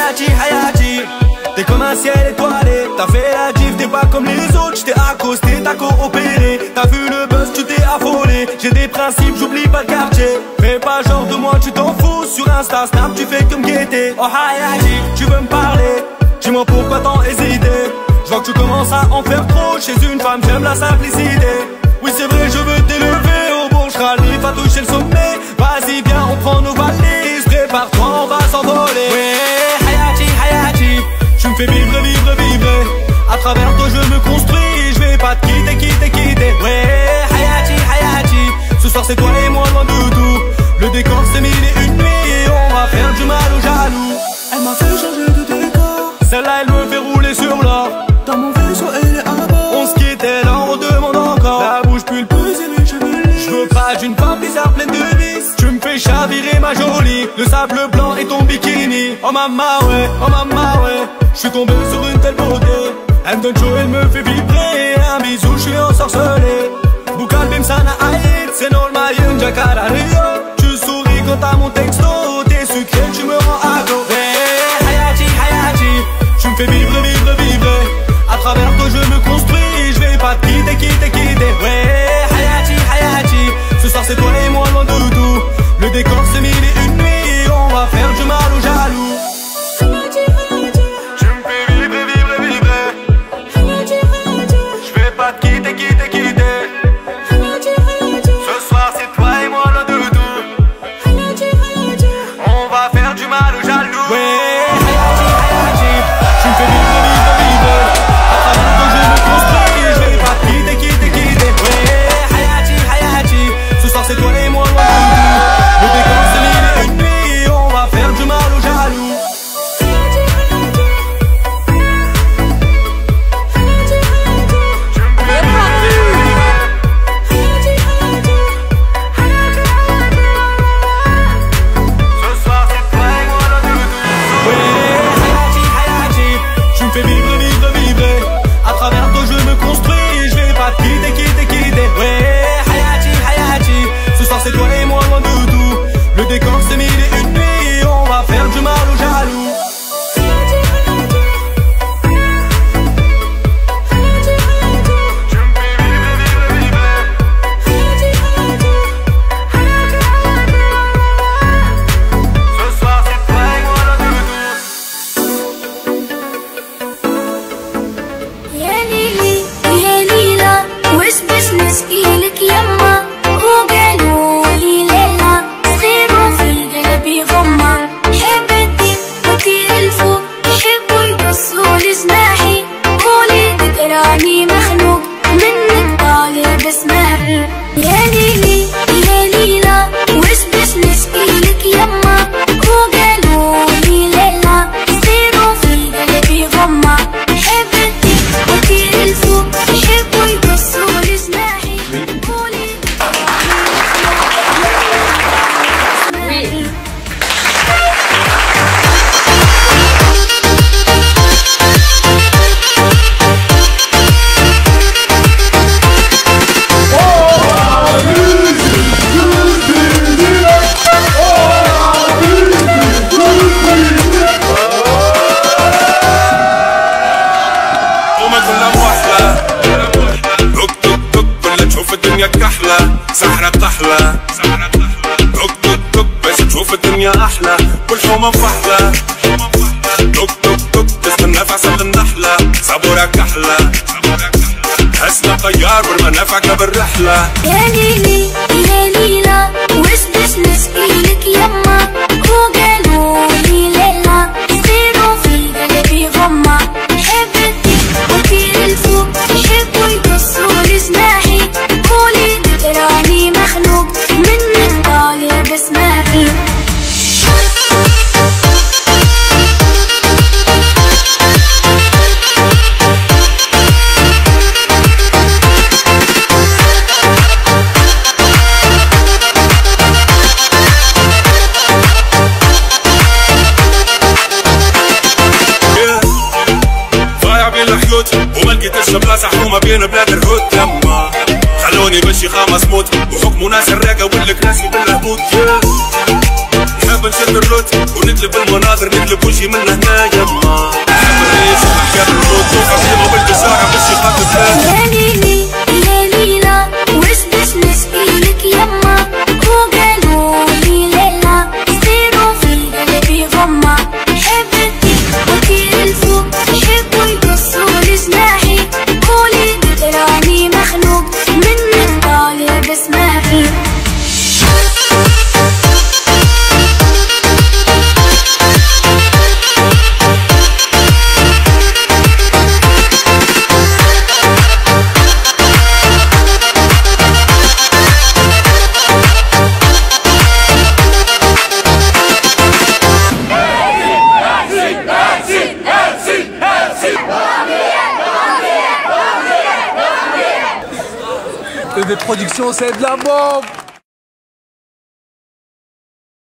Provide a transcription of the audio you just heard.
Hayati, Hayati. T'es comme un ciel étoilé, t'as fait la div, t'es pas comme les autres. J't'ai accosté, t'as coopéré, t'as vu le buzz, tu t'es affolé. J'ai des principes, j'oublie pas le quartier. Fais pas genre de moi, tu t'en fous. Sur Insta, Snap, tu fais comme guetter. Oh Hayati, tu veux me parler? Dis-moi pourquoi tant hésiter. J'vois que tu commences à en faire trop. Chez une femme, j'aime la simplicité. Oui c'est vrai, je veux t'élever. Au bon, j'rallie, pas toucher le sommet. Vas-y viens, on prend nos valises. Prépare-toi, on va s'envoler. Ouais, Hayati, Hayati. Tu me fais vivre, vivre, vivre. À travers toi je me construis. Je vais pas te quitter, quitter, quitter. Ouais, Hayati, Hayati. Ce soir c'est toi et moi loin de tout. Le décor c'est 1000 et une nuits. Et on va faire du mal aux jaloux. Elle m'a fait changer de décor. Celle-là elle me fait rouler sur l'or. Dans mon vaisseau elle est à bord. On se quitte et là on demande encore. La bouche pulpeuse et mes cheveux lisses. Je veux pas d'une femme bizarre pleine de vices. Tu me fais chavirer ma jolie. Le sable blanc et ton bikini. Oh maman ouais, oh maman ouais. Je suis tombé sur une telle beauté. Elle me donne chaud, elle me fait vibrer. Un bisou, je suis ensorcelé. Bukal bim sana aïd. C'est normal, yun jakara rio. Tu souris quand t'as mon texto. T'es sucré, tu me rends accro. Hey, Hayati, Hayati. Tu me fais vivre, vivre, vivre. À travers toi je me construis. Je vais pas te quitter, quitter, quitter. Ouais, Hayati, Hayati. Ce soir c'est toi et moi loin de tout. Le décor c'est 1000 et une nuits. On va faire du mal aux jaloux. C'est toi et moi loin de tout. Le décor c'est 1000 et une nuits. On va faire du mal aux jaloux. Ce soir c'est toi et moi loin de tout. Ouais, Hayati, Hayati. Tu me fais vivre, vivre, vivre. À travers toi je me construis. Je vais pas te quitter, quitter, quitter. Ouais, ce soir c'est toi et moi loin de tout. Le décor c'est 1000 et une nuits. On va faire du mal aux jaloux. Ce soir c'est toi et moi loin de tout. يا ليلي يا ليلى وش بش نشكيلك يما وقالوا لي ليلى صغيرة في قلبي غمة حبتي وكيل الفوق يحبوا يقصوا لي جناحي قولي تكراني مخنوق منك طالب اسمعي يا ليلي يا ليلى وش بش نشكيلك يما وقالوا لي ليلى صغيرة في قلبي غمة حبتي وكيل الفوق يحبوا يقصوا لي جناحي قولي كحلة سحرة طحلة توك توك توك باش تشوف الدنيا أحلى والحومة مفحلة توك توك توك تستنى في عسل النحلة صبورة كحلة حسنا طيار والمنافعك بالرحلة يا ليلي يا ليلى وش بش نشكيلك يما وقالوا لي ليلى صغيرة في قلبي غمة حبتي وكيل الفوق يحبوا يقصوا لي جناحي قولي تراني مخنوق منك طالب اسمعي وما لقيتش بلاصة حومة بين بلاد الهود يما خلوني بشي خامس موت وحكموا ناس الراقة والكراسي بالهبوط نحب نشد حكاية الروت ونقلب المناظر نقلب وجهي من هنا يما نحب نعيش حكاية الروت وقديمة والبشارة مش خاطر فيها يا ليلي يا ليلى وش باش نشكيلك يما وقالوا لي ليلى يصيروا في قلبي غمة حبتي وكيل الفوق يحبوا يقصوا لجناحي قولي راني مخنوق منك طالع بسماحي Des productions, c'est de la bombe.